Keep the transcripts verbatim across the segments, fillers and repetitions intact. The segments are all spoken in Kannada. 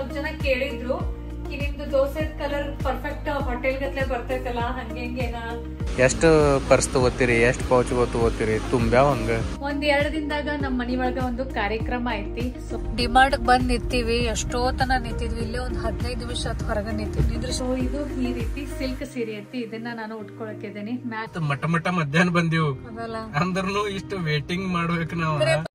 ಸ್ವಲ್ಪ ಜನ ಕೇಳಿದ್ರು ಕಿ ನಿಮ್ದು ದೋಸೆ ಕಲರ್ ಪರ್ಫೆಕ್ಟ್ ಹೋಟೆಲ್ ಗತ್ಲೆ ಬರ್ತೈತಲ್ಲ ಹಂಗೆ ಹಿಂಗೇನಾ ಎಷ್ಟು ಪರ್ಸ್ ತಗೋತೀರಿ ಎಷ್ಟು ಪೌಚ್ ತಗೋತೀರಿ ತುಂಬ್ಯಾವ ಹಂಗ ಒಂದ್ ಎರಡ್ ದಿನದಾಗ ನಮ್ ಮನಿ ಒಳಗ ಒಂದು ಕಾರ್ಯಕ್ರಮ ಐತಿ ಸೊ ಡಿಮಾರ್ಡ್ ಬಂದ್ ನಿಂತೀವಿ ಎಷ್ಟೋ ತನ ನಿಂತಿದ್ವಿ ಇಲ್ಲಿ ಒಂದ್ ಹದಿನೈದು ನಿಮಿಷ ಅತ್ ಹೊರಗ ನಿಂತಿದ್ವಿ. ಸೊ ಇದು ಈ ರೀತಿ ಸಿಲ್ಕ್ ಸೀರೆ ಐತಿ ಇದನ್ನ ನಾನು ಉಟ್ಕೊಳಕಿದ್ದೀನಿ. ಮಟ ಮಟ ಮಧ್ಯಾಹ್ನ ಬಂದಿವು ಅದಲ್ಲ ಅಂದ್ರೂ ಇಷ್ಟು ವೇಟಿಂಗ್ ಮಾಡ್ಬೇಕು ನಾವು.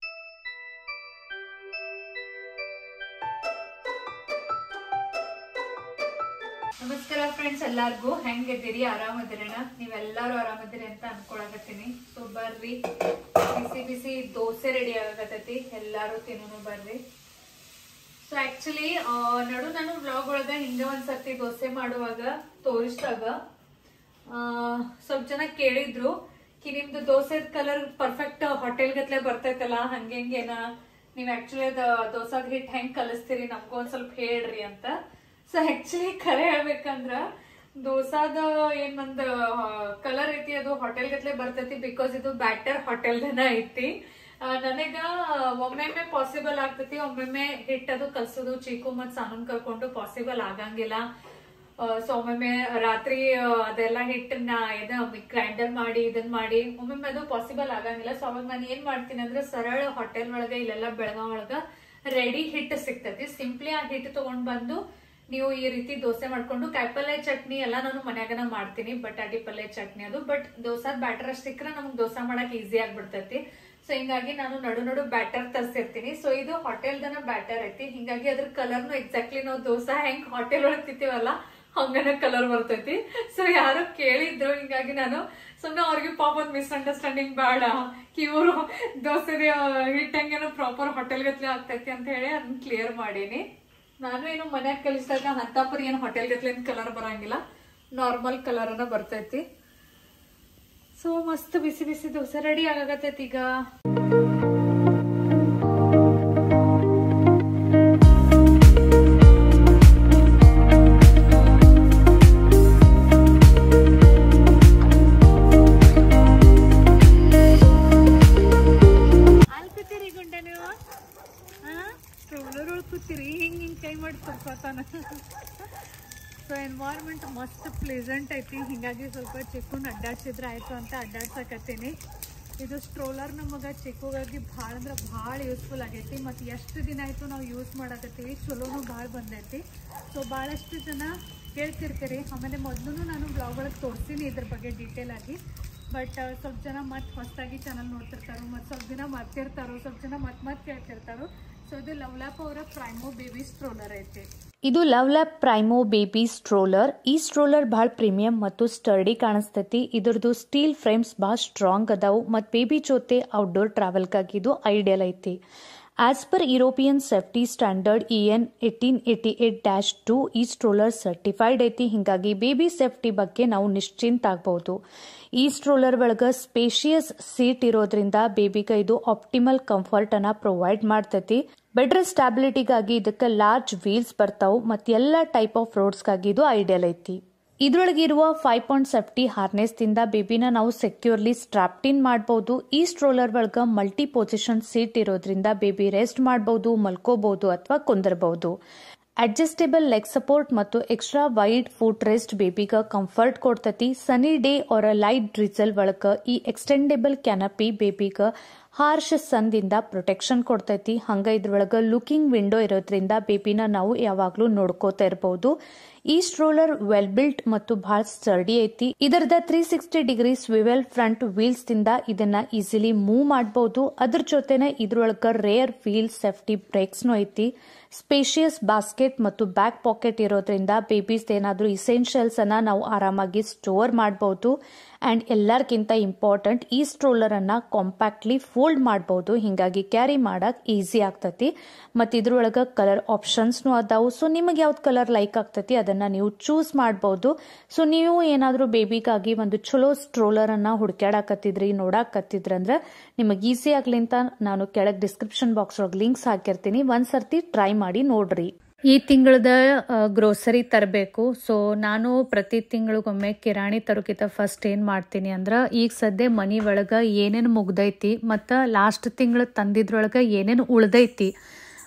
ನಮಸ್ಕಾರ ಫ್ರೆಂಡ್ಸ್, ಎಲ್ಲಾರ್ಗು ಹೆಂಗಿದ್ದೀರಿ? ಆರಾಮದಿರೇನ? ನೀವೆಲ್ಲಾರು ಆರಾಮದಿರಿ ಅಂತ ಅನ್ಕೊಳಕತ್ತೀನಿ. ಸೊ ಬರ್ರಿ, ಬಿಸಿ ಬಿಸಿ ದೋಸೆ ರೆಡಿ ಆಗತೈತಿ, ಎಲ್ಲಾರು ತಿನ್ನೋನು ಬರ್ರಿ. ಸೊ ಆಕ್ಚುಲಿ ನಡು ನಾನು ವ್ಲಾಗ್ ಒಳಗ ಹಿಂಗ ಒಂದ್ಸರ್ತಿ ದೋಸೆ ಮಾಡುವಾಗ ತೋರಿಸಿದಾಗ ಸ್ವಲ್ಪ ಜನ ಕೇಳಿದ್ರು ಕಿ ನಿಮ್ದು ದೋಸೆ ಕಲರ್ ಪರ್ಫೆಕ್ಟ್ ಹೋಟೆಲ್ ಗತ್ಲೆ ಬರ್ತೈತಲ್ಲ ಹಂಗೆ ಹಿಂಗೇನ ನೀವ್ ಆಕ್ಚುಲಿ ಅದ ದೋಸಾದ ಹಿಟ್ ಹೆಂಗ್ ಕಲಿಸ್ತೀರಿ ನಮ್ಗೂ ಒಂದ್ ಸ್ವಲ್ಪ ಹೇಳ್ರಿ ಅಂತ. ಸೊ ಆಕ್ಚುಲಿ ಖರೆ ಹೇಳ್ಬೇಕಂದ್ರ ದೋಸಾದ ಏನ್ ಒಂದ್ ಕಲರ್ ಐತಿ ಅದು ಹೋಟೆಲ್ ಗತ್ಲೆ ಬರ್ತೈತಿ ಬಿಕಾಸ್ ಇದು ಬ್ಯಾಟರ್ ಹೋಟೆಲ್ದನ ಐತಿ. ನನಗ ಒಮ್ಮೊಮ್ಮೆ ಪಾಸಿಬಲ್ ಆಗ್ತೈತಿ, ಒಮ್ಮೊಮ್ಮೆ ಹಿಟ್ ಅದು ಕಲ್ಸೋದು ಚೀಕು ಮತ್ ಸಾನೂನ್ ಕರ್ಕೊಂಡು ಪಾಸಿಬಲ್ ಆಗಂಗಿಲ್ಲ. ಸೊ ಒಮ್ಮೊಮ್ಮೆ ರಾತ್ರಿ ಅದೆಲ್ಲ ಹಿಟ್ಟನ್ನ ಇದ ಗ್ರೈಂಡರ್ ಮಾಡಿ ಇದನ್ ಮಾಡಿ ಒಮ್ಮೊಮ್ಮೆ ಅದು ಪಾಸಿಬಲ್ ಆಗಂಗಿಲ್ಲ. ಸೊ ಅವಾಗ ನಾನು ಏನ್ ಮಾಡ್ತೀನಿ ಅಂದ್ರೆ ಸರಳ ಹೋಟೆಲ್ ಒಳಗ ಇಲ್ಲೆಲ್ಲ ಬೆಳಗಾವ್ ಒಳಗ ರೆಡಿ ಹಿಟ್ ಸಿಗ್ತೈತಿ. ಸಿಂಪ್ಲಿ ಆ ಹಿಟ್ ತಗೊಂಡ್ ಬಂದು ನೀವು ಈ ರೀತಿ ದೋಸೆ ಮಾಡ್ಕೊಂಡು ಕಾಯಿಪಲ್ಲೆ ಚಟ್ನಿ ಎಲ್ಲಾ ನಾನು ಮನ್ಯಾಗನ ಮಾಡ್ತೀನಿ, ಬಟಾಟಿ ಪಲ್ಲೆ ಚಟ್ನಿ ಅದು. ಬಟ್ ದೋಸಾದ ಬ್ಯಾಟರ್ ಅಷ್ಟು ಸಿಕ್ಕರೆ ನಮ್ಗೆ ದೋಸೆ ಮಾಡಕ್ ಈಸಿ ಆಗ್ಬಿಡ್ತೈತಿ. ಸೊ ಹಿಂಗಾಗಿ ನಾನು ನಡು ನಡು ಬ್ಯಾಟರ್ ತರ್ಸಿರ್ತೀನಿ. ಸೊ ಇದು ಹೋಟೆಲ್ದನ ಬ್ಯಾಟರ್ ಐತಿ, ಹಿಂಗಾಗಿ ಅದ್ರ ಕಲರ್ನು ಎಕ್ಸಾಕ್ಟ್ಲಿ ನಾವು ದೋಸಾ ಹೆಂಗ್ ಹೋಟೆಲ್ ಒಳಗ್ ತಿಂತೀವಲ್ಲ ಹಂಗನ ಕಲರ್ ಬರ್ತೈತಿ. ಸೊ ಯಾರು ಕೇಳಿದ್ರು, ಹಿಂಗಾಗಿ ನಾನು ಸುಮ್ನೆ ಅವ್ರಿಗೆ ಪಾಪ ಒಂದ್ ಮಿಸ್ಅಂಡರ್ಸ್ಟ್ಯಾಂಡಿಂಗ್ ಬೇಡ, ಇವರು ದೋಸೆ ಹಿಟ್ ಹೆಂಗೇನೋ ಪ್ರಾಪರ್ ಹೋಟೆಲ್ ಗತ್ಲೆ ಆಗ್ತೈತಿ ಅಂತ ಹೇಳಿ ಅದನ್ನ ಕ್ಲಿಯರ್ ಮಾಡೀನಿ. ನಾನು ಏನು ಮನ್ಯಾಗ ಕಲಿಸಿದಾಗ ಹಂತಾಪುರಿ ಏನು ಹೋಟೆಲ್ ಗತ್ಲೆ ಕಲರ್ ಬರಂಗಿಲ್ಲ, ನಾರ್ಮಲ್ ಕಲರ್ ಅನ್ನ ಬರ್ತೈತಿ. ಸೊ ಮಸ್ತ್ ಬಿಸಿ ಬಿಸಿ ದೋಸೆ ರೆಡಿ ಆಗತೈತಿ ಈಗ. ಹಿಂಗ್ ಹಿಂಗ್ ಕೈ ಮಾಡಿ ತರ್ಸತಾನ. ಸೊ ಎನ್ವೈರ್ಮೆಂಟ್ ಮಸ್ತ್ ಪ್ಲೇಸೆಂಟ್ ಐತಿ, ಹಿಂಗಾಗಿ ಸ್ವಲ್ಪ ಚಿಕ್ಕುನ್ ಅಡ್ಡಾಡ್ಸಿದ್ರೆ ಆಯ್ತು ಅಂತ ಅಡ್ಡಾಡ್ಸಕತ್ತೀನಿ. ಇದು ಸ್ಟ್ರೋಲರ್ ನಮಗ ಚಿಕ್ಕುಗಾಗಿ ಭಾಳ ಅಂದ್ರೆ ಭಾಳ ಯೂಸ್ಫುಲ್ ಆಗೈತಿ. ಮತ್ತು ಎಷ್ಟು ದಿನ ಆಯ್ತು ನಾವು ಯೂಸ್ ಮಾಡಕತ್ತೀವಿ, ಚಲೋನು ಭಾಳ ಬಂದೈತಿ. ಸೊ ಭಾಳಷ್ಟು ಜನ ಕೇಳ್ತಿರ್ತೀರಿ, ಆಮೇಲೆ ಮೊದಲು ನಾನು ಬ್ಲಾಗ್ ಒಳಗೆ ತೋರಿಸ್ತೀನಿ ಇದ್ರ ಬಗ್ಗೆ ಡೀಟೇಲ್ ಆಗಿ. ಬಟ್ ಸ್ವಲ್ಪ ಜನ ಮತ್ತೆ ಹೊಸದಾಗಿ ಚಾನಲ್ ನೋಡ್ತಿರ್ತಾರೋ, ಮತ್ತು ಸ್ವಲ್ಪ ದಿನ ಮರ್ತಿರ್ತಾರೋ, ಸ್ವಲ್ಪ ಜನ ಮತ್ತೆ ಮತ್ತೆ ಕೇಳ್ತಿರ್ತಾರೋ. ಸೊ ಇದು ಲವ್ಲ್ಯಾಪ್ ಅವರ ಪ್ರೈಮೋ ಬೇಬಿ ಸ್ಟ್ರೋಲರ್ ಐತಿ. ಇದು ಲವ್ಲ್ಯಾಪ್ ಪ್ರೈಮೋ ಬೇಬಿ ಸ್ಟ್ರೋಲರ್. ಈ ಸ್ಟ್ರೋಲರ್ ಭಾಳ ಪ್ರೀಮಿಯಂ ಮತ್ತು ಸ್ಟರ್ಡಿ ಕಾಣಿಸ್ತೈತಿ. ಇದ್ರದ್ದು ಸ್ಟೀಲ್ ಫ್ರೇಮ್ಸ್ ಭಾಳ ಸ್ಟ್ರಾಂಗ್ ಅದಾವು ಮತ್ತು ಬೇಬಿ ಜೊತೆ ಔಟ್ಡೋರ್ ಟ್ರಾವೆಲ್ಗಾಗಿ ಇದು ಐಡಿಯಲ್ ಐತಿ. As per European safety standard E N eighteen eighty eight dash two ಈ ಸ್ಟ್ರೋಲರ್ ಸರ್ಟಿಫೈಡ್ ಐತಿ. ಹಿಂಗಾಗಿ ಬೇಬಿ ಸೇಫ್ಟಿ ಬಗ್ಗೆ ನಾವು ನಿಶ್ಚಿಂತ ಆಗ್ಬಹುದು. ಈ ಸ್ಟ್ರೋಲರ್ ಒಳಗ ಸ್ಪೇಷಿಯಸ್ ಸೀಟ್ ಇರೋದ್ರಿಂದ ಬೇಬಿಗೆ ಇದು ಆಪ್ಟಿಮಲ್ ಕಂಫರ್ಟ್ ಅನ್ನ ಪ್ರೊವೈಡ್ ಮಾಡ್ತೈತಿ. ಬೆಟರ್ ಸ್ಟಾಬಿಲಿಟಿಗಾಗಿ ಇದಕ್ಕೆ ಲಾರ್ಜ್ ವೀಲ್ಸ್ ಬರ್ತಾವು ಮತ್ತು ಎಲ್ಲ ಟೈಪ್ ಆಫ್ ರೋಡ್ಸ್ಗಾಗಿ ಇದು ಐಡಿಯಲ್ ಐತಿ. ಇದ್ರೊಳಗಿರುವ ಫೈವ್ ಪಾಯಿಂಟ್ ಸೇಫ್ಟಿ ಹಾರ್ನೆಸ್ ದಿಂದ ಬೇಬಿನ ನಾವು ಸೆಕ್ಯೂರ್ಲಿ ಸ್ಟ್ರಾಪ್ಟಿನ್ ಮಾಡಬಹುದು. ಈ ಸ್ಟ್ರೋಲರ್ ಒಳಗ ಮಲ್ಟಿ ಪೊಸಿಷನ್ ಸೀಟ್ ಇರೋದ್ರಿಂದ ಬೇಬಿ ರೆಸ್ಟ್ ಮಾಡಬಹುದು, ಮಲ್ಕೋಬಹುದು ಅಥವಾ ಕುಂದರಬಹುದು. ಅಡ್ಜಸ್ಟೇಬಲ್ ಲೆಗ್ ಸಪೋರ್ಟ್ ಮತ್ತು ಎಕ್ಸ್ಟ್ರಾ ವೈಡ್ ಫುಟ್ ರೆಸ್ಟ್ ಬೇಬಿಗ ಕಂಫರ್ಟ್ ಕೊಡ್ತತಿ. Sunny day or light drizzle ಒಳಗ ಈ ಎಕ್ಸ್ಟೆಂಡೇಬಲ್ ಕ್ಯಾನಪಿ ಬೇಬಿಗ ಹಾರ್ಶ್ ಸನ್ದಿಂದ ಪ್ರೊಟೆಕ್ಷನ್ ಕೊಡ್ತೈತಿ. ಹಂಗ ಇದ್ರೊಳಗ ಲುಕಿಂಗ್ ವಿಂಡೋ ಇರೋದ್ರಿಂದ ಬೇಬಿನ ನಾವು ಯಾವಾಗ್ಲೂ ನೋಡ್ಕೋತಾ ಇರಬಹುದು. ಈ ಸ್ಟ್ರೋಲರ್ ವೆಲ್ ಬಿಲ್ಟ್ ಮತ್ತು ಬಹಳ ಸ್ಟರ್ಡಿ ಐತಿ. ಇದರದ three sixty degree swivel front wheels ದಿಂದ ಇದನ್ನ ಈಸಿಲಿ ಮೂವ್ ಮಾಡಬಹುದು. ಅದ್ರ ಜೊತೆನೆ ಇದ್ರೊಳಗ ರೇರ್ ವೀಲ್ ಸೇಫ್ಟಿ ಬ್ರೇಕ್ಸ್ ನು ಐತಿ. ಸ್ಪೇಷಿಯಸ್ ಬಾಸ್ಕೆಟ್ ಮತ್ತು ಬ್ಯಾಕ್ ಪಾಕೆಟ್ ಇರೋದ್ರಿಂದ ಬೇಬೀಸ್ ಏನಾದ್ರೂ ಇಸೆನ್ಷಿಯಲ್ಸ್ ಅನ್ನ ನಾವು ಆರಾಮಾಗಿ ಸ್ಟೋರ್ ಮಾಡಬಹುದು. ಅಂಡ್ ಎಲ್ಲರಿಗಿಂತ ಇಂಪಾರ್ಟೆಂಟ್, ಈ ಸ್ಟ್ರೋಲರ್ ಅನ್ನ ಕಾಂಪ್ಯಾಕ್ಟ್ಲಿ ಫೋಲ್ಡ್ ಮಾಡಬಹುದು. ಹಿಂಗಾಗಿ ಕ್ಯಾರಿ ಮಾಡಕ್ ಈಸಿ ಆಗ್ತತಿ. ಮತ್ತು ಇದ್ರೊಳಗ ಕಲರ್ ಆಪ್ಷನ್ಸ್ ಅದಾವು. ಸೊ ನಿಮಗೆ ಯಾವ್ದು ಕಲರ್ ಲೈಕ್ ಆಗ್ತತಿ ಅದನ್ನ ನೀವು ಚೂಸ್ ಮಾಡಬಹುದು. ಸೊ ನೀವು ಏನಾದ್ರೂ ಬೇಬಿಗಾಗಿ ಒಂದು ಚಲೋ ಸ್ಟ್ರೋಲರ್ ಅನ್ನ ಹುಡುಕ್ಯಾಡಕತ್ತಿದ್ರಿ, ನೋಡಾಕತ್ತಿದ್ರಂದ್ರ ನಿಮಗೆ ಈಸಿ ಆಗ್ಲಿ ಅಂತ ನಾನು ಕೆಳಗೆ ಡಿಸ್ಕ್ರಿಪ್ಷನ್ ಬಾಕ್ಸ್ ಒಳಗೆ ಲಿಂಕ್ಸ್ ಹಾಕಿರ್ತೀನಿ. ಒಂದ್ಸರ್ತಿ ಟ್ರೈ ಮಾಡಿ ನೋಡ್ರಿ. ಈ ತಿಂಗಳದ ಗ್ರೋಸರಿ ತರಬೇಕು. ಸೊ ನಾನು ಪ್ರತಿ ತಿಂಗಳಿಗೊಮ್ಮೆ ಕಿರಾಣಿ ತರೋಕ್ಕಿಂತ ಫಸ್ಟ್ ಏನು ಮಾಡ್ತೀನಿ ಅಂದ್ರೆ, ಈಗ ಸದ್ಯ ಮನೆ ಒಳಗೆ ಏನೇನು ಮುಗ್ದೈತಿ ಮತ್ತು ಲಾಸ್ಟ್ ತಿಂಗಳು ತಂದಿದ್ರೊಳಗೆ ಏನೇನು ಉಳ್ದೈತಿ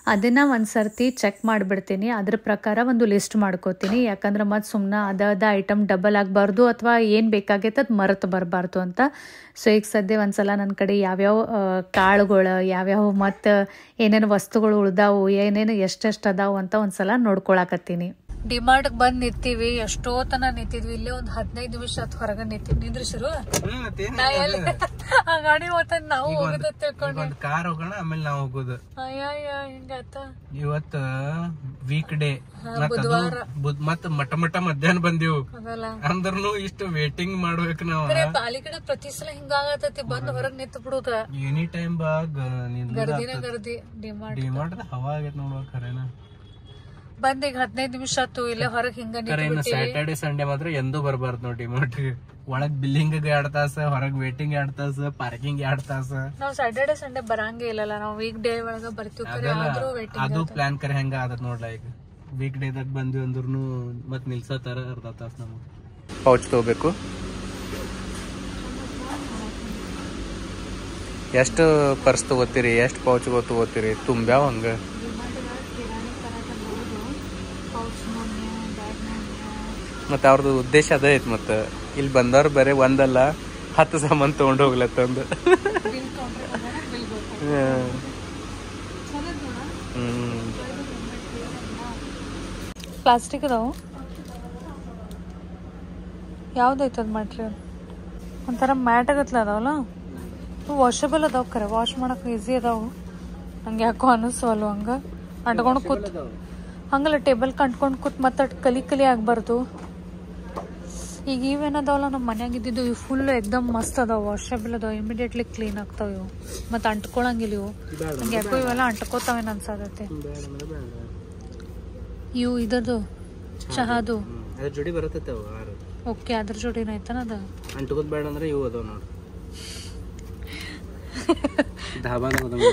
ಅದನ್ನು ಒಂದು ಸರ್ತಿ ಚೆಕ್ ಮಾಡಿಬಿಡ್ತೀನಿ. ಅದ್ರ ಪ್ರಕಾರ ಒಂದು ಲಿಸ್ಟ್ ಮಾಡ್ಕೋತೀನಿ. ಯಾಕಂದ್ರೆ ಮತ್ತು ಸುಮ್ಮನೆ ಅದ ಅದ ಐಟಮ್ ಡಬಲ್ ಆಗಬಾರ್ದು ಅಥವಾ ಏನು ಬೇಕಾಗೈತೆ ಅದು ಮರೆತು ಬರಬಾರ್ದು ಅಂತ. ಸೊ ಈಗ ಸದ್ಯ ಒಂದು ಸಲ ನನ್ನ ಕಡೆ ಯಾವ್ಯಾವ ಕಾಳುಗಳು ಯಾವ್ಯಾವ ಮತ್ತು ಏನೇನು ವಸ್ತುಗಳು ಉಳ್ದಾವು ಏನೇನು ಎಷ್ಟೆಷ್ಟು ಅದಾವು ಅಂತ ಒಂದು ಸಲ ನೋಡ್ಕೊಳಕತ್ತೀನಿ. ಡಿಮಾರ್ಟ್ಗೆ ಬಂದು ನಿಂತೀವಿ. ಎಷ್ಟೋ ತನ ನಿಂತಿದ್ವಿ. ಇಲ್ಲೇ ಒಂದು ಹದಿನೈದು ನಿಮಿಷ ಹತ್ತು ಹೊರಗೆ ನಿಂತೀವಿ. ನಿಂದ್ರಿಸಿರು ಆ ಗಾಡಿ ಹೋಗ್ತಂದ್ ನಾವು ಹೋಗೋದ ತಿಳ್ಕೊಂಡು ಕಾರ್ ಹೋಗೋಣ ಆಮೇಲೆ ನಾವು ಹೋಗೋದು. ಅಯ್ಯ ಹಿಂಗಾತ. ಇವತ್ತ ವೀಕ್ ಡೇ ಮತ್ತ ಮಟ ಮಟ ಮಧ್ಯಾಹ್ನ ಬಂದಿವು ಅಂದ್ರೂ ಇಷ್ಟು ವೇಟಿಂಗ್ ಮಾಡ್ಬೇಕು ನಾವ್. ಬಾಲಿ ಕಡೆ ಪ್ರತಿ ಸಲ ಹಿಂಗಾಗತೈತಿ ಬಂದ್ ಹೊರಗ್ ನಿಂತ ಬಿಡುದ. ಎನಿ ಟೈಮ್ ಬಾಗ್ ಗರ್ದಿನ ಗರ್ದಿ ಡಿಮಾರ್ಟ್ ಡಿಮಾರ್ಟ್ ಹವಾ ಆಗೈತ್ ನೋಡುವ ಖರೇನ. ಬಂದ್ ಈಗ ಹದಿನೈದು ನಿಮಿಷ ಆತು ಇಲ್ಲೇ ಹೊರಗ್ ಹಿಂಗ. ಸ್ಯಾಟರ್ಡೆ ಸಂಡೇ ಮಾತ್ರ ಎಂದೂ ಬರ್ಬಾರ್ದು ನೋಡಿ ಡಿಮಾರ್ಟ್. ಒಳಗ್ ಬಿಲ್ಲಿಂಗ್ ಎರಡ್ ತಾಸ, ಹೊರಗ್ ವೇಟಿಂಗ್ ಎರಡ್ ತಾಸ, ಪಾರ್ಕಿಂಗ್ ಎರಡ್ ತಾಸ. ನಾವ್ ಸ್ಯಾಟರ್ಡೆ ಸಂಡೇ ಬರಂಗೇ ಇಲ್ಲಲ್ಲ, ನಾವ್ ವೀಕ್ ಡೇ ಒಳಗ ಬರ್ತೀವಿ. ಅದು ಪ್ಲಾನ್ ಕರೆ ಹೆಂಗ ಆದತ್ ನೋಡ್ಲ. ಈಗ ವೀಕ್ ಡೇದಾಗ ಬಂದ್ವಿ ಅಂದ್ರೂ ಮತ್ ನಿಲ್ಸತಾರ ಅರ್ಧ ತಾಸ. ನಮಗ್ ಪೌಚ್ ತಗೋಬೇಕು. ಎಷ್ಟು ಪರ್ಸ್ ತಗೋತೀರಿ, ಎಷ್ಟು ಪೌಚ್ ತಗೋತೀರಿ? ತುಂಬ್ಯಾವ ಹಂಗ ಮತ್ತ ಅವ್ರದ್ದು ಉದ್ದೇಶ ಅದೇ ಐತ್. ಮತ್ತ ಇಲ್ಲಿ ಬಂದವ್ರು ಬರೀ ಒಂದಲ್ಲ ಹತ್ತು ಸಾಮಾನ್ ತಗೊಂಡ್ ಹೋಗ್ಲತ್ತಂದು. ಪ್ಲಾಸ್ಟಿಕ್ ಅದಾವು. ಯಾವ್ದೈತದ ಮೆಟೀರಿಯಲ್? ಒಂಥರ ಮ್ಯಾಟ್ ಆಗತ್ಲ ಅದಾವಲ್ಲ, ವಾಷಬಲ್ ಅದಾವ. ಖರೆ ವಾಶ್ ಮಾಡಕ್ ಈಸಿ ಅದಾವು. ಹಂಗೆ ಯಾಕೋ ಅನಿಸ್ವಲ್ವ ಹಂಗ ಅಂಟ್ಕೊಂಡು ಕೂತ್ ಹಂಗಲ್ಲ ಟೇಬಲ್ ಕಂಟ್ಕೊಂಡು ಕೂತ್ ಮತ್ತೆ ಕಲಿ ಕಲಿ ಆಗ್ಬಾರ್ದು. ಈಗ ಇವೇನದಾವಲ್ಲ ನಮ್ಮ ಮನ್ಯಾಗ ಇದ್ದಿದ್ದು ಇವು ಫುಲ್ ಎಕ್ದಮ್ ಮಸ್ತ್ ಅದಾವ, ವಾಷಬಲ್ ಅದಾವ, ಇಮಿಡಿಯೇಟ್ಲಿ ಕ್ಲೀನ್ ಆಗ್ತಾವ ಇವು. ಮತ್ತೆ ಅಂಟ್ಕೊಳಂಗಿಲ್ಲ ಇವು. ಹಂಗೆ ಯಾಕೋ ಇವೆಲ್ಲ ಅಂಟ್ಕೋತಾವೇನು ಅನ್ಸಾದತ್ತೆ. ಇವು ಇದ್ರದ್ದು ಚಹಾದು ಜೋಡಿ ಬರತ್ತೆ. ಓಕೆ, ಅದ್ರ ಜೋಡಿನ ಐತನ ಅದ. ಅಂಟ್ಕೋದ್ ಬೇಡ ಅಂದ್ರೆ ಇವು ಅದಾವ ನೋಡಿ. ಧಾಬಾನ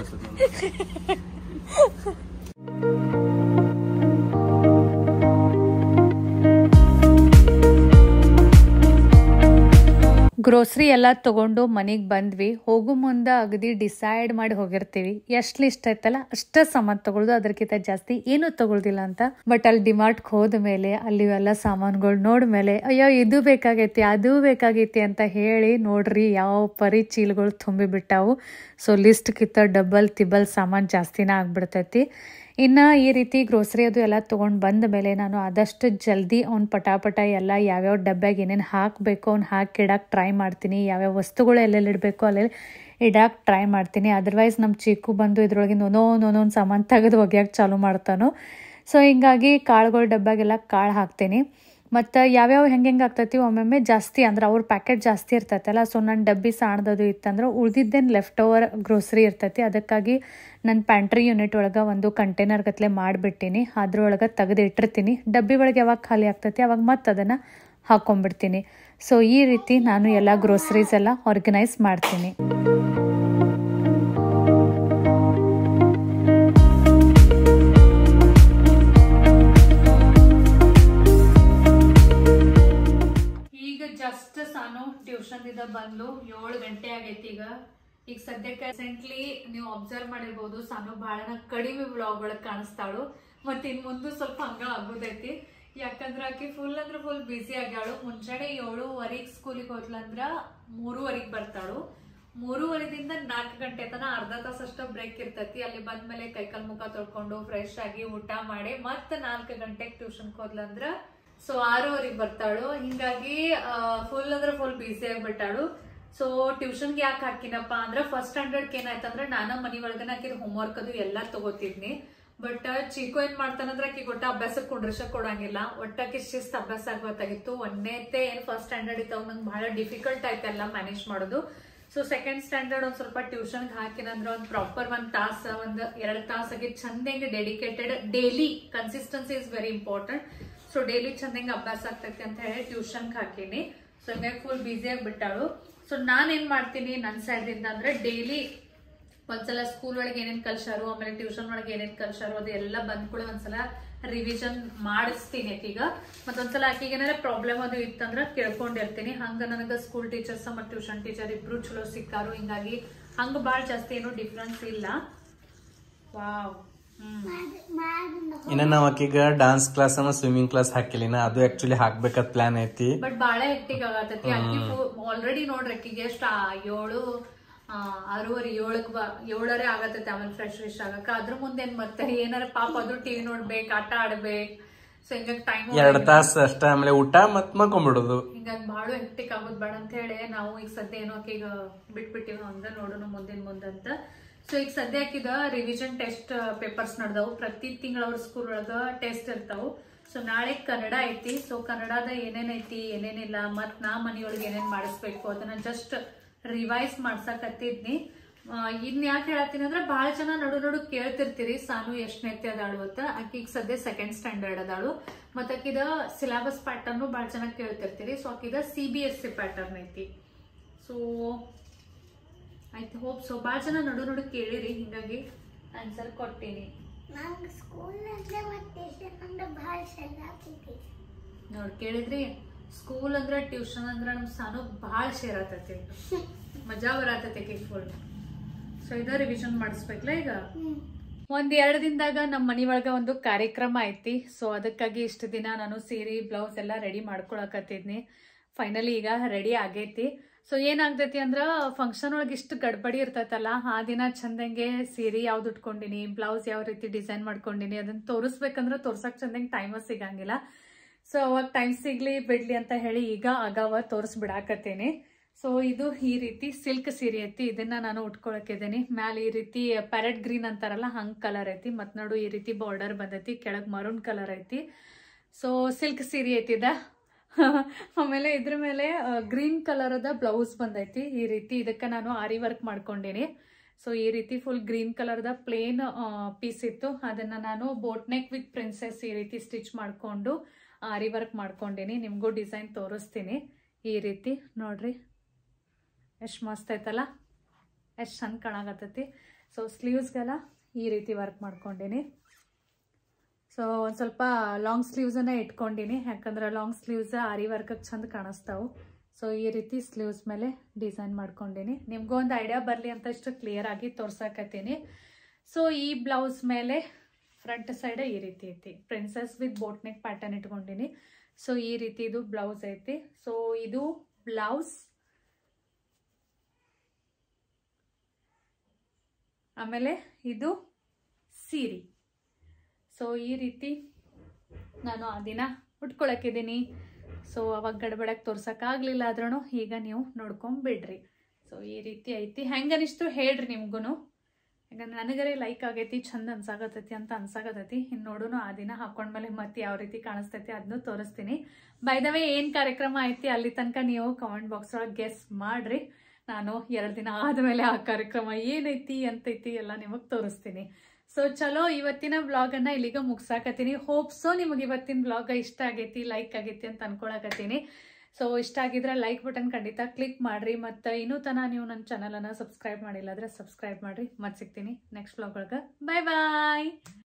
ಗ್ರೋಸರಿ ಎಲ್ಲ ತಗೊಂಡು ಮನೆಗೆ ಬಂದ್ವಿ. ಹೋಗೋ ಮುಂದೆ ಅಗದಿ ಡಿಸೈಡ್ ಮಾಡಿ ಹೋಗಿರ್ತೀವಿ ಎಷ್ಟು ಲಿಸ್ಟ್ ಐತಲ್ಲ ಅಷ್ಟೇ ಸಾಮಾನು ತಗೊಳ್ದು, ಅದಕ್ಕಿಂತ ಜಾಸ್ತಿ ಏನೂ ತಗೊಳ್ದಿಲ್ಲ ಅಂತ. ಬಟ್ ಅಲ್ಲಿ ಡಿಮಾರ್ಟ್ಗೆ ಹೋದ ಮೇಲೆ ಅಲ್ಲಿ ಎಲ್ಲ ಸಾಮಾನುಗಳು ನೋಡ್ಮೇಲೆ ಅಯ್ಯೋ ಇದು ಬೇಕಾಗೈತಿ ಅದು ಬೇಕಾಗೈತಿ ಅಂತ ಹೇಳಿ ನೋಡ್ರಿ ಯಾವ ಪರಿ ಚೀಲಗಳು ತುಂಬಿ ಬಿಟ್ಟಾವು. ಸೊ ಲಿಸ್ಟ್ಗಿಂತ ಡಬಲ್ ತಿಬಲ್ ಸಾಮಾನು ಜಾಸ್ತಿನ ಆಗ್ಬಿಡ್ತೈತಿ. ಇನ್ನು ಈ ರೀತಿ ಗ್ರೋಸರಿ ಅದು ಎಲ್ಲ ತೊಗೊಂಡು ಬಂದ ಮೇಲೆ ನಾನು ಆದಷ್ಟು ಜಲ್ದಿ ಅವ್ನು ಪಟಾಪಟ ಎಲ್ಲ ಯಾವ್ಯಾವ ಡಬ್ಬ್ಯಾಗ ಏನೇನು ಹಾಕಬೇಕು ಅವ್ನು ಹಾಕಿ ಇಡಕ್ಕೆ ಟ್ರೈ ಮಾಡ್ತೀನಿ. ಯಾವ್ಯಾವ ವಸ್ತುಗಳು ಎಲ್ಲೆಲ್ಲಿ ಇಡಬೇಕು ಅಲ್ಲೆಲ್ಲಿ ಇಡಕ್ಕೆ ಟ್ರೈ ಮಾಡ್ತೀನಿ. ಅದರ್ವೈಸ್ ನಮ್ಮ ಚೀಕು ಬಂದು ಇದ್ರೊಳಗಿಂದ ಒಂದೊಂದು ಒಂದೊಂದು ಸಾಮಾನು ತೆಗೆದು ಒಗ್ಯಾಕೆ ಚಾಲೂ ಮಾಡ್ತಾನು. ಸೊ ಹಿಂಗಾಗಿ ಕಾಳುಗಳ ಡಬ್ಬ್ಯಾಗೆಲ್ಲ ಕಾಳು ಹಾಕ್ತೀನಿ. ಮತ್ತು ಯಾವ್ಯಾವ ಹೆಂಗೆ ಹೆಂಗೆ ಆಗ್ತೈತಿ ಒಮ್ಮೊಮ್ಮೆ ಜಾಸ್ತಿ ಅಂದ್ರೆ ಅವ್ರ ಪ್ಯಾಕೆಟ್ ಜಾಸ್ತಿ ಇರ್ತೈತಲ್ಲ. ಸೊ ನನ್ನ ಡಬ್ಬಿ ಸಾಣದದು ಇತ್ತಂದ್ರೆ ಉಳ್ದಿದ್ದೇನು ಲೆಫ್ಟ್ ಓವರ್ ಗ್ರೋಸರಿ ಇರ್ತೈತಿ. ಅದಕ್ಕಾಗಿ ನನ್ನ ಪ್ಯಾಂಟ್ರಿ ಯೂನಿಟ್ ಒಳಗೆ ಒಂದು ಕಂಟೈನರ್ ಗತ್ಲೆ ಮಾಡಿಬಿಟ್ಟಿನಿ. ಅದ್ರೊಳಗೆ ತೆಗೆದು ಇಟ್ಟಿರ್ತೀನಿ. ಡಬ್ಬಿ ಒಳಗೆ ಯಾವಾಗ ಖಾಲಿ ಆಗ್ತೈತಿ ಅವಾಗ ಮತ್ತೆ ಅದನ್ನು ಹಾಕ್ಕೊಂಡ್ಬಿಡ್ತೀನಿ. ಸೊ ಈ ರೀತಿ ನಾನು ಎಲ್ಲ ಗ್ರೋಸರೀಸ್ ಎಲ್ಲ ಆರ್ಗನೈಸ್ ಮಾಡ್ತೀನಿ. ಜಸ್ಟ್ ಸಾನು ಟ್ಯೂಷನ್ ಇಂದ ಬಂದು ಏಳು ಗಂಟೆ ಆಗೈತಿ. ಈಗ ಈಗ ಸದ್ಯಕ್ಕೆ ರೀಸೆಂಟ್ಲಿ ನೀವು ಅಬ್ಸರ್ವ್ ಮಾಡಿರ್ಬೋದು ಸಾನು ಬಹಳ ಕಡಿಮೆ ವ್ಲಾಗ್ ಒಳಗೆ ಕಾಣಿಸ್ತಾಳು. ಮತ್ತೆ ಇನ್ ಮುಂದೆ ಸ್ವಲ್ಪ ಹಂಗ ಆಗೋದೈತಿ. ಯಾಕಂದ್ರ ಆಕಿ ಫುಲ್ ಅಂದ್ರೆ ಫುಲ್ ಬಿಸಿ ಆಗ್ಯಾಳು. ಮುಂಚೆನೆ ಏಳುವರೆಗೆ ಸ್ಕೂಲಿಗೆ ಹೋದ್ಲಂದ್ರ ಮೂರುವರೆಗೆ ಬರ್ತಾಳು. ಮೂರುವರೆದಿಂದ ನಾಲ್ಕು ಗಂಟೆ ತನ ಅರ್ಧ ತಾಸ ಅಷ್ಟ ಬ್ರೇಕ್ ಇರ್ತೈತಿ. ಅಲ್ಲಿ ಬಂದ್ಮೇಲೆ ಕೈಕಾಲ್ ಮುಖ ತೊಳ್ಕೊಂಡು ಫ್ರೆಶ್ ಆಗಿ ಊಟ ಮಾಡಿ ಮತ್ತೆ ನಾಲ್ಕು ಗಂಟೆಗೆ ಟ್ಯೂಷನ್ಗೆ ಹೋದ್ಲಂದ್ರ ಸೊ ಆರೂವರೆಗೆ ಬರ್ತಾಳು. ಹಿಂಗಾಗಿ ಫುಲ್ ಅಂದ್ರೆ ಫುಲ್ ಬಿಸಿ ಆಗ್ಬಿಟ್ಟಾಳು. ಸೊ ಟ್ಯೂಷನ್ಗೆ ಯಾಕೆ ಹಾಕಿನಪ್ಪ ಅಂದ್ರೆ ಫಸ್ಟ್ ಸ್ಟ್ಯಾಂಡರ್ಡ್ಗೆ ಏನಾಯ್ತಂದ್ರೆ ನಾನು ಮನಿ ಒಳಗನ ಆಕಿದ ಹೋಮ್ವರ್ಕ್ ಅದು ಎಲ್ಲಾ ತಗೋತಿದ್ನಿ. ಬಟ್ ಚೀಕು ಏನ್ ಮಾಡ್ತಾನಂದ್ರೆ ಆಕಿ ಒಟ್ಟ ಅಭ್ಯಾಸಕ್ಕೆ ಕುಂಡ್ರಸಕ್ ಕೊಡಂಗಿಲ್ಲ. ಒಟ್ಟಾಕಿ ಶಿಸ್ತ್ ಅಭ್ಯಾಸ ಆಗ್ಬೇಕಾಗಿತ್ತು. ಒಂದೇತೆ ಏನ್ ಫಸ್ಟ್ ಸ್ಟ್ಯಾಂಡರ್ಡ್ ಇತ್ತು ನಂಗೆ ಬಹಳ ಡಿಫಿಕಲ್ಟ್ ಆಯ್ತು ಎಲ್ಲ ಮ್ಯಾನೇಜ್ ಮಾಡೋದು. ಸೊ ಸೆಕೆಂಡ್ ಸ್ಟ್ಯಾಂಡರ್ಡ್ ಒಂದ್ ಸ್ವಲ್ಪ ಟ್ಯೂಷನ್ಗೆ ಹಾಕಿನಂದ್ರೆ ಒಂದ್ ಪ್ರಾಪರ್ ಒಂದ್ ತಾಸ ಒಂದ್ ಎರಡ್ ತಾಸಾಗಿ ಚಂದಂಗೆ dedicated daily consistency is very important. So daily ಚಂದಂಗೆ ಅಭ್ಯಾಸ ಆಗ್ತೈತಿ ಅಂತ ಹೇಳಿ ಟ್ಯೂಷನ್ಗೆ ಹಾಕೀನಿ. ಸೊ ಹಿಂಗಾಗಿ ಫುಲ್ ಬಿಸಿ ಆಗಿಬಿಟ್ಟಾಳು. ಸೊ ನಾನ್ ಏನ್ ಮಾಡ್ತೀನಿ ನನ್ನ ಸೈಡ್ ಇಂದ ಅಂದ್ರೆ ಡೈಲಿ ಒಂದ್ಸಲ ಸ್ಕೂಲ್ ಒಳಗೆ ಏನೇನ್ ಕಲ್ಸಾರು ಆಮೇಲೆ ಟ್ಯೂಷನ್ ಒಳಗೆ ಏನೇನ್ ಕಲ್ಸಾರು ಅದು ಎಲ್ಲ ಬಂದ್ ಕೂಡ ಒಂದ್ಸಲ ರಿವಿಷನ್ ಮಾಡಿಸ್ತೀನಿ ಆಕೀಗ. ಮತ್ತೊಂದ್ಸಲ ಆಕಿಗೆ ಏನಾರ ಪ್ರಾಬ್ಲಮ್ ಅದು ಇತ್ತಂದ್ರ ಕೇಳ್ಕೊಂಡಿರ್ತೀನಿ. ಹಂಗ ನನಗ ಸ್ಕೂಲ್ ಟೀಚರ್ಸ್ ಮತ್ತು ಟ್ಯೂಷನ್ ಟೀಚರ್ ಇಬ್ರು ಚಲೋ ಸಿಕ್ಕಾರು. ಹಿಂಗಾಗಿ ಹಂಗ ಬಾಳ್ ಜಾಸ್ತಿ ಏನು ಡಿಫ್ರೆನ್ಸ್ ಇಲ್ಲ. ವಾವ್ ಇನ್ನ ನಾವ್ ಆಕಿಗ ಡಾನ್ಸ್ ಕ್ಲಾಸ್ ಅನ್ನ ಸ್ವಿಮ್ಮಿಂಗ್ ಕ್ಲಾಸ್ ಹಾಕಿಲಿನ ಅದು ಆಕ್ಚುಲಿ ಹಾಕ್ಬೇಕತ್ ಪ್ಲಾನ್ ಐತಿ. ಬಟ್ ಬಾಳ ಹೆಕ್ಟಿಕ್ ಆಗತೈತಿ. ಅಕ್ಕಿ ಆಲ್ರೆಡಿ ನೋಡ್ರಿ ಅಕ್ಕಿಗೆ ಎಷ್ಟ ಏಳು ಆರೂವರೆ ಏಳಕ್ ಏಳರೇ ಆಗತೈತಿ. ಆಮೇಲೆ ಫ್ರೆಶ್ ಫ್ರೆಶ್ ಆಗಕ್ಕ ಅದ್ರ ಮುಂದೆ ಮತ್ತೆ ಏನಾರ ಪಾಪ ಅದು ಟಿವಿ ನೋಡ್ಬೇಕ್, ಆಟ ಆಡ್ಬೇಕ್. ಸೊ ಹಿಂಗಾಗಿ ಟೈಮ್ ಎರಡ್ ತಾಸ ಅಷ್ಟ, ಆಮೇಲೆ ಊಟ ಮತ್ ಮಕ್ಕೊಂಡ್ಬಿಡುದು. ಹಿಂಗಾಗಿ ಬಾಳ ಹೆಕ್ಟಿಕ್ ಆಗೋದ್ ಬೇಡ ಅಂತ ಹೇಳಿ ನಾವು ಈಗ ಸದ್ಯ ಏನೋ ಈಗ ಬಿಟ್ಬಿಟ್ಟಿವ್ ಅಂದ ನೋಡೋಣ ಮುಂದಿನ ಮುಂದಂತ. ಸೊ ಈಗ ಸದ್ಯ ಹಾಕಿದ ರಿವಿಷನ್ ಟೆಸ್ಟ್ ಪೇಪರ್ಸ್ ನಡ್ದಾವು. ಪ್ರತಿ ತಿಂಗಳ ಅವ್ರ ಸ್ಕೂಲ್ ಒಳಗ ಟೆಸ್ಟ್ ಇರ್ತಾವು. ಸೊ ನಾಳೆ ಕನ್ನಡ ಐತಿ. ಸೊ ಕನ್ನಡದ ಏನೇನ್ ಐತಿ ಏನೇನಿಲ್ಲ ಮತ್ ನಾ ಮನಿಯೊಳಗೆ ಏನೇನ್ ಮಾಡಿಸ್ಬೇಕು ಅದನ್ನ ಜಸ್ಟ್ ರಿವೈಸ್ ಮಾಡ್ಸಕತ್ತಿದ್ನಿ. ಇನ್ ಯಾಕೆ ಹೇಳತ್ತೀನಿ ಅಂದ್ರೆ ಬಹಳ ಜನ ನಡು ನಡು ಕೇಳ್ತಿರ್ತೀರಿ ಸಾನು ಎಷ್ಟನೇತಿ ಅದಾಳು ಅಂತ. ಆಕಿಗ್ ಸದ್ಯ ಸೆಕೆಂಡ್ ಸ್ಟ್ಯಾಂಡರ್ಡ್ ಅದಾಳು. ಮತ್ತ ಆಕಿದ ಸಿಲೆಬಸ್ ಪ್ಯಾಟರ್ನ್ ಬಹಳ ಜನ ಕೇಳ್ತಿರ್ತೀರಿ. ಸೊ ಆಕಿದ C B S C pattern ಐತಿ. ಸೊ ಆಯ್ತು ಹೋಪ್ ಸೊ ಬಾಳ ಜನ ನಡು ನಡು ಕೇಳಿರಿ, ಹಿಂಗಾಗಿ ಆನ್ಸರ್ ಕೊಟ್ಟಿನಿ. ನೋಡ್ ಕೇಳಿದ್ರಿ, ಸ್ಕೂಲ್ ಅಂದ್ರ ಟ್ಯೂಷನ್ ಅಂದ್ರ ನಮ್ ಸಾನು ಬಾಳ ಶೇರ್ ಆತೈತಿ, ಮಜಾ ಬರತೈತಿ ಫುಲ್. ಸೊ ಇದ ರಿವಿಷನ್ ಮಾಡಿಸ್ಬೇಕಲ್ಲ ಈಗ. ಒಂದ್ ಎರಡ್ ದಿನದಾಗ ನಮ್ಮ ಮನಿ ಒಳಗ ಒಂದು ಕಾರ್ಯಕ್ರಮ ಐತಿ. ಸೊ ಅದಕ್ಕಾಗಿ ಇಷ್ಟು ದಿನ ನಾನು ಸೀರೆ ಬ್ಲೌಸ್ ಎಲ್ಲ ರೆಡಿ ಮಾಡ್ಕೊಳಕತ್ತಿದ್ನಿ. ಫೈನಲಿ ಈಗ ರೆಡಿ ಆಗೈತಿ. ಸೊ ಏನಾಗ್ತೈತಿ ಅಂದ್ರ ಫಂಕ್ಷನ್ ಒಳಗೆ ಇಷ್ಟು ಗಡ್ಬಡಿ ಇರ್ತೈತಲ್ಲ, ಆ ದಿನ ಚಂದಂಗೆ ಸೀರೆ ಯಾವ್ದು ಉಟ್ಕೊಂಡಿನಿ, ಬ್ಲೌಸ್ ಯಾವ ರೀತಿ ಡಿಸೈನ್ ಮಾಡ್ಕೊಂಡಿನಿ ಅದನ್ನ ತೋರಿಸ್ಬೇಕಂದ್ರ ತೋರ್ಸಕ್ ಚಂದಂಗೆ ಟೈಮ್ ಸಿಗಂಗಿಲ್ಲ. ಸೊ ಅವಾಗ ಟೈಮ್ ಸಿಗ್ಲಿ ಬಿಡ್ಲಿ ಅಂತ ಹೇಳಿ ಈಗ ಅಗಾವ ತೋರಿಸ್ ಬಿಡಾಕತ್ತೇನಿ. ಸೊ ಇದು ಈ ರೀತಿ ಸಿಲ್ಕ್ ಸೀರೆ ಐತಿ. ಇದನ್ನ ನಾನು ಉಟ್ಕೊಳಕಿದ್ದೀನಿ. ಮ್ಯಾಲ ಈ ರೀತಿ ಪ್ಯಾರೆಟ್ ಗ್ರೀನ್ ಅಂತಾರಲ್ಲ ಹಂಗ್ ಕಲರ್ ಐತಿ. ಮತ್ ನೋಡು ಈ ರೀತಿ ಬಾರ್ಡರ್ ಬಂದೈತಿ, ಕೆಳಗ್ ಮರೂನ್ ಕಲರ್ ಐತಿ. ಸೊ ಸಿಲ್ಕ್ ಸೀರೆ ಐತಿದ. ಆಮೇಲೆ ಇದ್ರ ಮೇಲೆ ಗ್ರೀನ್ ಕಲರ್ದ ಬ್ಲೌಸ್ ಬಂದೈತಿ ಈ ರೀತಿ. ಇದಕ್ಕೆ ನಾನು ಆರಿ ವರ್ಕ್ ಮಾಡ್ಕೊಂಡಿನಿ. ಸೊ ಈ ರೀತಿ ಫುಲ್ ಗ್ರೀನ್ ಕಲರ್ದ ಪ್ಲೇನ್ ಪೀಸ್ ಇತ್ತು, ಅದನ್ನ ನಾನು ಬೋಟ್ ನೆಕ್ ವಿತ್ ಪ್ರಿನ್ಸೆಸ್ ಈ ರೀತಿ ಸ್ಟಿಚ್ ಮಾಡ್ಕೊಂಡು ಆರಿ ವರ್ಕ್ ಮಾಡ್ಕೊಂಡಿನಿ. ನಿಮ್ಗೂ ಡಿಸೈನ್ ತೋರಿಸ್ತೀನಿ. ಈ ರೀತಿ ನೋಡ್ರಿ ಎಷ್ಟು ಮಸ್ತ್ ಐತಲ್ಲ, ಎಷ್ಟು ಚಂದ ಕಾಣಾಕತ್ತೈತಿ. ಸೊ ಸ್ಲೀವ್ಸ್ಗೆಲ್ಲ ಈ ರೀತಿ ವರ್ಕ್ ಮಾಡ್ಕೊಂಡಿನಿ. ಸೊ ಒಂದು ಸ್ವಲ್ಪ ಲಾಂಗ್ ಸ್ಲೀವ್ಸನ್ನ ಇಟ್ಕೊಂಡಿನಿ, ಯಾಕಂದ್ರೆ ಲಾಂಗ್ ಸ್ಲೀವ್ಸ್ ಆರಿ ವರ್ಕಕ್ಕೆ ಚಂದ ಕಾಣಿಸ್ತಾವು. ಸೊ ಈ ರೀತಿ ಸ್ಲೀವ್ಸ್ ಮೇಲೆ ಡಿಸೈನ್ ಮಾಡ್ಕೊಂಡಿನಿ. ನಿಮ್ಗೂ ಒಂದು ಐಡಿಯಾ ಬರಲಿ ಅಂತ ಇಷ್ಟು ಕ್ಲಿಯರ್ ಆಗಿ ತೋರ್ಸಾಕತ್ತೀನಿ. ಸೊ ಈ ಬ್ಲೌಸ್ ಮೇಲೆ ಫ್ರಂಟ್ ಸೈಡ್ ಈ ರೀತಿ ಐತಿ, princess with boat neck pattern ಇಟ್ಕೊಂಡಿನಿ. ಸೊ ಈ ರೀತಿ ಇದು ಬ್ಲೌಸ್ ಐತಿ. ಸೊ ಇದು ಬ್ಲೌಸ್, ಆಮೇಲೆ ಇದು ಸೀರೆ. ಸೊ ಈ ರೀತಿ ನಾನು ಆ ದಿನ ಉಟ್ಕೊಳಕಿದ್ದೀನಿ. ಸೊ ಅವಾಗ ಗಡಬಡಕ್ಕೆ ತೋರ್ಸೋಕ್ಕಾಗಲಿಲ್ಲ ಆದ್ರೂ ಈಗ ನೀವು ನೋಡ್ಕೊಂಬಿಡ್ರಿ. ಸೊ ಈ ರೀತಿ ಐತಿ. ಹೆಂಗನಿಷ್ಟು ಹೇಳ್ರಿ ನಿಮ್ಗೂ, ಯಾಕಂದ್ರೆ ನನಗರೆ ಲೈಕ್ ಆಗೈತಿ, ಚಂದ ಅನ್ಸಾಕತ್ತೈತಿ ಅಂತ ಅನ್ಸಾಕತ್ತೈತಿ. ಇನ್ನು ನೋಡೋಣ ಆ ದಿನ ಹಾಕೊಂಡ್ಮೇಲೆ ಮತ್ತೆ ಯಾವ ರೀತಿ ಕಾಣಿಸ್ತೈತಿ ಅದನ್ನು ತೋರಿಸ್ತೀನಿ. ಬೈ ದ ವೇ ಏನು ಕಾರ್ಯಕ್ರಮ ಐತಿ ಅಲ್ಲಿ ತನಕ ನೀವು ಕಮೆಂಟ್ ಬಾಕ್ಸ್ ಒಳಗೆ ಗೆಸ್ ಮಾಡ್ರಿ. ನಾನು ಎರಡು ದಿನ ಆದಮೇಲೆ ಆ ಕಾರ್ಯಕ್ರಮ ಏನೈತಿ ಅಂತೈತಿ ಎಲ್ಲ ನಿಮಗೆ ತೋರಿಸ್ತೀನಿ. ಸೊ ಚಲೋ, ಇವತ್ತಿನ ವ್ಲಾಗನ್ನು ಇಲ್ಲಿಗ ಮುಗ್ಸಾಕತ್ತೀನಿ. ಹೋಪ್ ಸೊ ನಿಮಗೆ ಇವತ್ತಿನ ವ್ಲಾಗ್ ಇಷ್ಟ ಆಗೈತಿ, ಲೈಕ್ ಆಗೈತಿ ಅಂತ ಅನ್ಕೊಳಕತ್ತೀನಿ. ಸೊ ಇಷ್ಟ ಆಗಿದ್ರೆ ಲೈಕ್ ಬಟನ್ ಖಂಡಿತ ಕ್ಲಿಕ್ ಮಾಡ್ರಿ. ಮತ್ತು ಇನ್ನೂ ತನಕ ನೀವು ನನ್ನ ಚಾನಲನ್ನು ಸಬ್ಸ್ಕ್ರೈಬ್ ಮಾಡಿಲ್ಲ ಅಂದರೆ ಸಬ್ಸ್ಕ್ರೈಬ್ ಮಾಡ್ರಿ. ಮತ್ತೆ ಸಿಗ್ತೀನಿ ನೆಕ್ಸ್ಟ್ ವ್ಲಾಗ್ ಒಳಗೆ. ಬಾಯ್ ಬಾಯ್.